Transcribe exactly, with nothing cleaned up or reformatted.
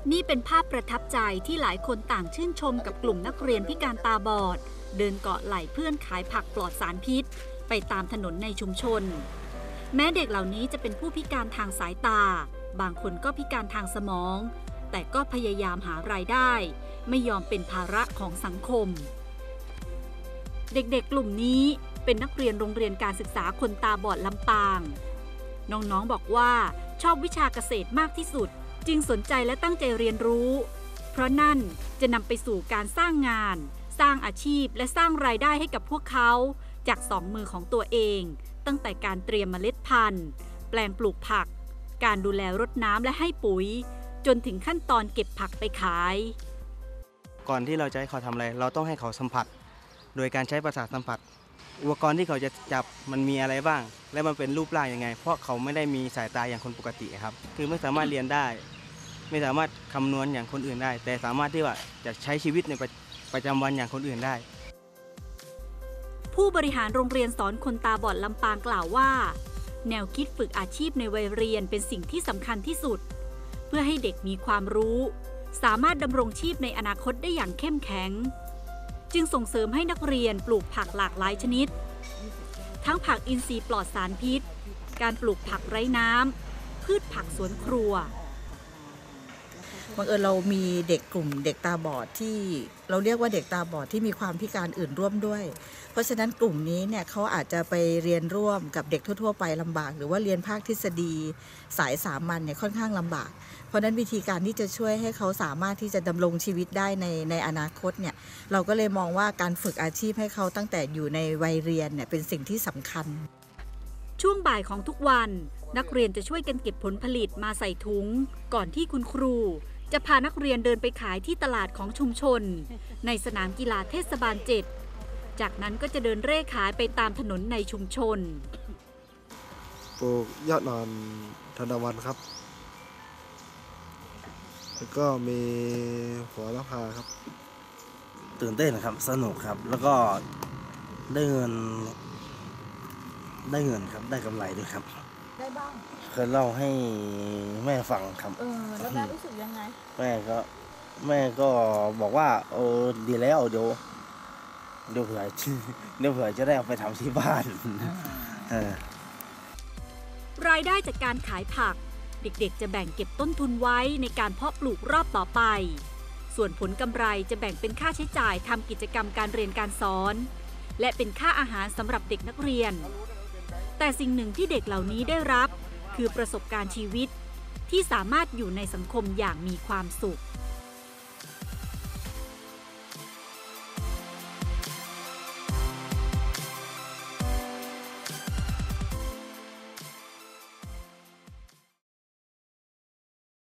นี่เป็นภาพประทับใจที่หลายคนต่างชื่นชมกับกลุ่มนักเรียนพิการตาบอดเดินเกาะไหล่เพื่อนขายผักปลอดสารพิษไปตามถนนในชุมชนแม้เด็กเหล่านี้จะเป็นผู้พิการทางสายตาบางคนก็พิการทางสมองแต่ก็พยายามหารายได้ไม่ยอมเป็นภาระของสังคมเด็กๆกลุ่มนี้เป็นนักเรียนโรงเรียนการศึกษาคนตาบอดลำปางน้องๆบอกว่าชอบวิชาเกษตรมากที่สุดจึงสนใจและตั้งใจเรียนรู้เพราะนั่นจะนำไปสู่การสร้างงานสร้างอาชีพและสร้างรายได้ให้กับพวกเขาจากสองมือของตัวเองตั้งแต่การเตรียมเมล็ดพันธุ์แปลงปลูกผักการดูแลรดน้ำและให้ปุ๋ยจนถึงขั้นตอนเก็บผักไปขายก่อนที่เราจะให้เขาทำอะไรเราต้องให้เขาสัมผัสโดยการใช้ประสาทสัมผัสอุปกรณ์ที่เขาจะจับมันมีอะไรบ้างและมันเป็นรูปร่างยังไงเพราะเขาไม่ได้มีสายตาอย่างคนปกติครับคือไม่สามารถเรียนได้ไม่สามารถคำนวณอย่างคนอื่นได้แต่สามารถที่ว่าจะใช้ชีวิตในประจำวันอย่างคนอื่นได้ผู้บริหารโรงเรียนสอนคนตาบอดลำปางกล่าวว่าแนวคิดฝึกอาชีพในวัยเรียนเป็นสิ่งที่สำคัญที่สุดเพื่อให้เด็กมีความรู้สามารถดำรงชีพในอนาคตได้อย่างเข้มแข็งจึงส่งเสริมให้นักเรียนปลูกผักหลากหลายชนิดทั้งผักอินทรีย์ปลอดสารพิษการปลูกผักไร้น้ำพืชผักสวนครัวบังเอิญเรามีเด็กกลุ่มเด็กตาบอดที่เราเรียกว่าเด็กตาบอดที่มีความพิการอื่นร่วมด้วยเพราะฉะนั้นกลุ่มนี้เนี่ยเขาอาจจะไปเรียนร่วมกับเด็กทั่วๆไปลำบากหรือว่าเรียนภาคทฤษฎีสายสามัญเนี่ยค่อนข้างลำบากเพราะนั้นวิธีการที่จะช่วยให้เขาสามารถที่จะดำรงชีวิตได้ในในอนาคตเนี่ยเราก็เลยมองว่าการฝึกอาชีพให้เขาตั้งแต่อยู่ในวัยเรียนเนี่ยเป็นสิ่งที่สำคัญช่วงบ่ายของทุกวันนักเรียนจะช่วยกันเก็บผลผลิตมาใส่ถุงก่อนที่คุณครูจะพานักเรียนเดินไปขายที่ตลาดของชุมชนในสนามกีฬาเทศบาลเจ็ดจากนั้นก็จะเดินเร่ขายไปตามถนนในชุมชนปลูกยอดนอนทานตะวันครับแล้วก็มีหัวละพาครับตื่นเต้นครับสนุกครับแล้วก็ได้เงินได้เงินครับได้กำไรด้วยครับได้บ้างเคยเล่าให้แม่ฟังครับเออแล้วแม่รู้สึกยังไงแม่ก็แม่ก็บอกว่าเออดีแล้วเดี๋ยวเดี๋ยวเผื่อเดี๋ยวเผื่อจะได้เอาไปทำที่บ้านรายได้จากการขายผักเด็กๆจะแบ่งเก็บต้นทุนไว้ในการเพาะปลูกรอบต่อไปส่วนผลกำไรจะแบ่งเป็นค่าใช้จ่ายทำกิจกรรมการเรียนการสอนและเป็นค่าอาหารสำหรับเด็กนักเรียนแต่สิ่งหนึ่งที่เด็กเหล่านี้ได้รับคือประสบการณ์ชีวิตที่สามารถอยู่ในสังคมอย่างมีความสุข